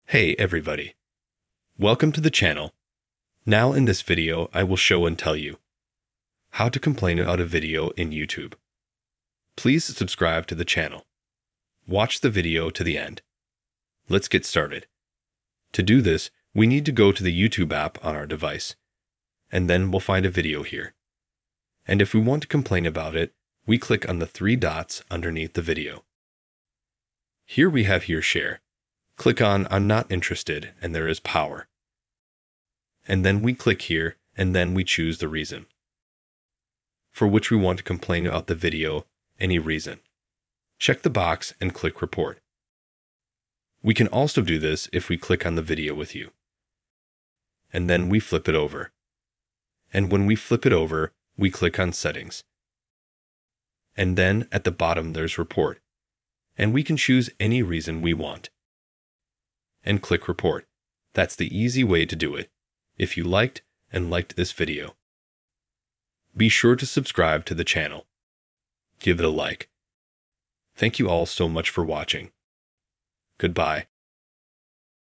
Hey everybody, welcome to the channel. Now in this video I will show and tell you how to complain about a video in YouTube. Please subscribe to the channel. Watch the video to the end. Let's get started. To do this, we need to go to the YouTube app on our device, and then we'll find a video here. And if we want to complain about it, we click on the three dots underneath the video. Here we have share. Click on I'm not interested and there is power. And then we click here and then we choose the reason for which we want to complain about the video, any reason. Check the box and click report. We can also do this if we click on the video with you. And then we flip it over. And when we flip it over, we click on settings. And then at the bottom there's report. And we can choose any reason we want. And click report. That's the easy way to do it. If you liked this video, be sure to subscribe to the channel. Give it a like. Thank you all so much for watching. Goodbye.